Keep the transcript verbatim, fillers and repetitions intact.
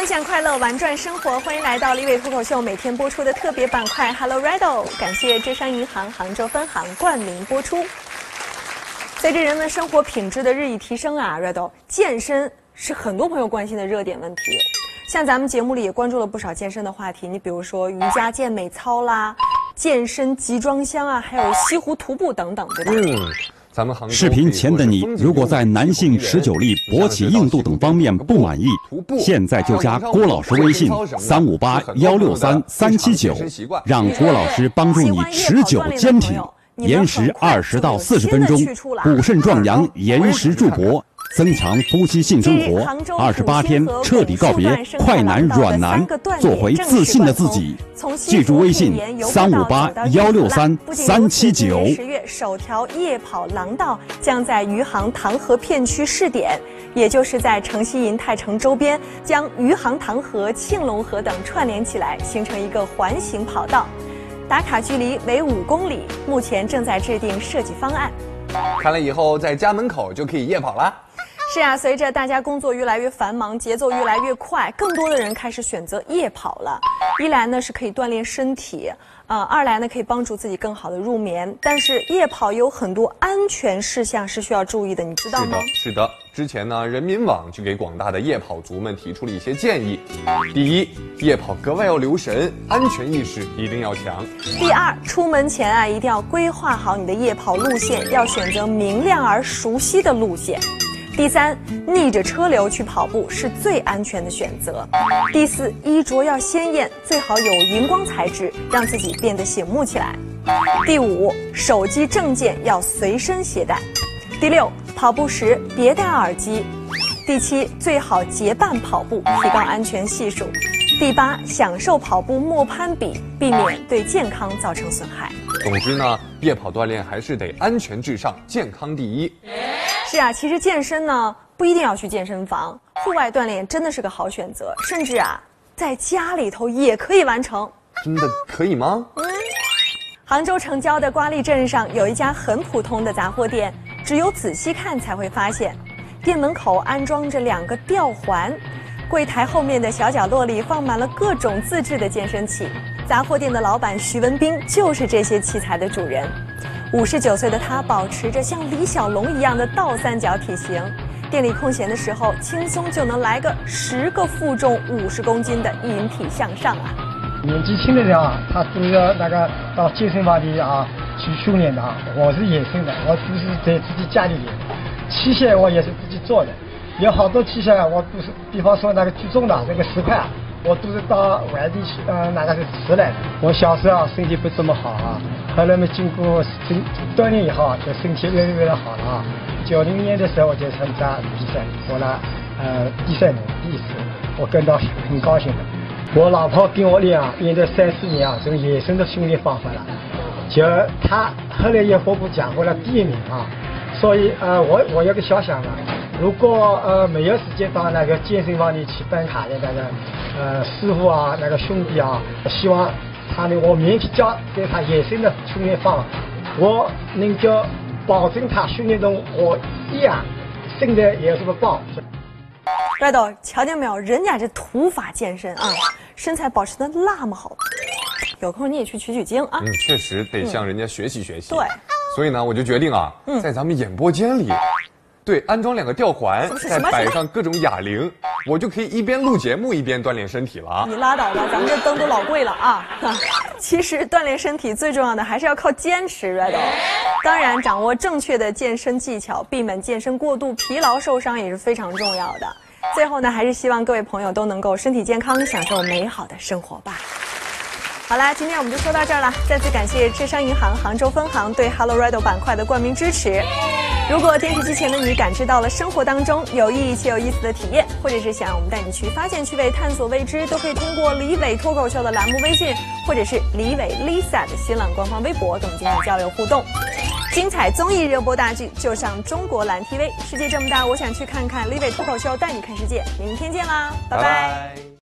分享快乐，玩转生活，欢迎来到李伟脱口秀每天播出的特别板块 Hello Riddle， 感谢浙商银行杭州分行冠名播出。随着人们生活品质的日益提升啊 ，Riddle 健身是很多朋友关心的热点问题。像咱们节目里也关注了不少健身的话题，你比如说瑜伽健美操啦、健身集装箱啊，还有西湖徒步等等，对吧？嗯。 视频前的你，如果在男性持久力、勃起硬度等方面不满意，现在就加郭老师微信三五八幺六三三七九，让郭老师帮助你持久坚挺，延时二十到四十分钟，补肾壮阳，延时助勃。 增强夫妻性生活，二十八天彻底告别快男软男，做回自信的自己。记住微信三五八幺六三三七九。 十月首条夜跑廊道将在余杭塘河片区试点，也就是在城西银泰城周边，将余杭塘河、庆隆河等串联起来，形成一个环形跑道，打卡距离为五公里，目前正在制定设计方案。 看来以后在家门口就可以夜跑了。 是啊，随着大家工作越来越繁忙，节奏越来越快，更多的人开始选择夜跑了。一来呢是可以锻炼身体，呃，二来呢可以帮助自己更好的入眠。但是夜跑有很多安全事项是需要注意的，你知道吗？ 是的，是的。之前呢，人民网就给广大的夜跑族们提出了一些建议。第一，夜跑格外要留神，安全意识一定要强。 第二，出门前啊一定要规划好你的夜跑路线，要选择明亮而熟悉的路线。 第三，逆着车流去跑步是最安全的选择。第四，衣着要鲜艳，最好有荧光材质，让自己变得醒目起来。第五，手机证件要随身携带。第六，跑步时别戴耳机。第七，最好结伴跑步，提高安全系数。第八，享受跑步莫攀比，避免对健康造成损害。 总之呢，夜跑锻炼还是得安全至上，健康第一。 是啊，其实健身呢不一定要去健身房，户外锻炼真的是个好选择，甚至啊在家里头也可以完成。 真的可以吗？嗯。 杭州城郊的瓜沥镇上有一家很普通的杂货店，只有仔细看才会发现，店门口安装着两个吊环，柜台后面的小角落里放满了各种自制的健身器。杂货店的老板徐文斌就是这些器材的主人。 五十九岁的他保持着像李小龙一样的倒三角体型，店里空闲的时候，轻松就能来个十个负重五十公斤的引体向上啊！ 年纪轻的人啊，他都要那个到健身房里啊去训练的啊。我是野生的，我都是在自己家里练，器械我也是自己做的，有好多器械我都是，比方说那个举重的那个石块啊。 我都是到外地去，呃，那个是吃来的。我小时候啊，身体不怎么好啊，后来嘛，经过身锻炼以后啊，就身体越来越好了啊。九零年的时候我就参加比赛，获了呃第三名，第一次，我感到很高兴的。我老婆跟我练啊，练了三四年啊，这种野生的训练方法了，就她后来也获过奖，获了第一名啊。所以呃，我我有个小想法，如果呃没有时间到那个健身房里去办卡的那个。 呃，师傅啊，那个兄弟啊，希望他呢，我免费教给他野生的训练方法，我能够保证他训练中我一样身材有什么棒。 瑞豆，瞧见没有？人家这土法健身啊，身材保持的那么好，有空你也去取取经啊。 嗯，确实得向人家学习学习。 对。 所以呢，我就决定啊，嗯、在咱们演播间里。 对，安装两个吊环，再摆上各种哑铃，我就可以一边录节目一边锻炼身体了。 你拉倒吧，咱们这灯都老贵了啊！其实锻炼身体最重要的还是要靠坚持 ，Riddle。当然，掌握正确的健身技巧，避免健身过度、疲劳受伤也是非常重要的。最后呢，还是希望各位朋友都能够身体健康，享受美好的生活吧。 好啦，今天我们就说到这儿了。再次感谢浙商银行杭州分行对 Hello Riddle 板块的冠名支持。如果电视机前的你感知到了生活当中有意义且有意思的体验，或者是想我们带你去发现趣味、探索未知，都可以通过李伟脱口秀的栏目微信，或者是李伟 Lisa 的新浪官方微博跟我们进行交流互动。精彩综艺热播大剧就上中国蓝 T V。世界这么大，我想去看看。李伟脱口秀带你看世界。明天见啦，拜拜。拜拜。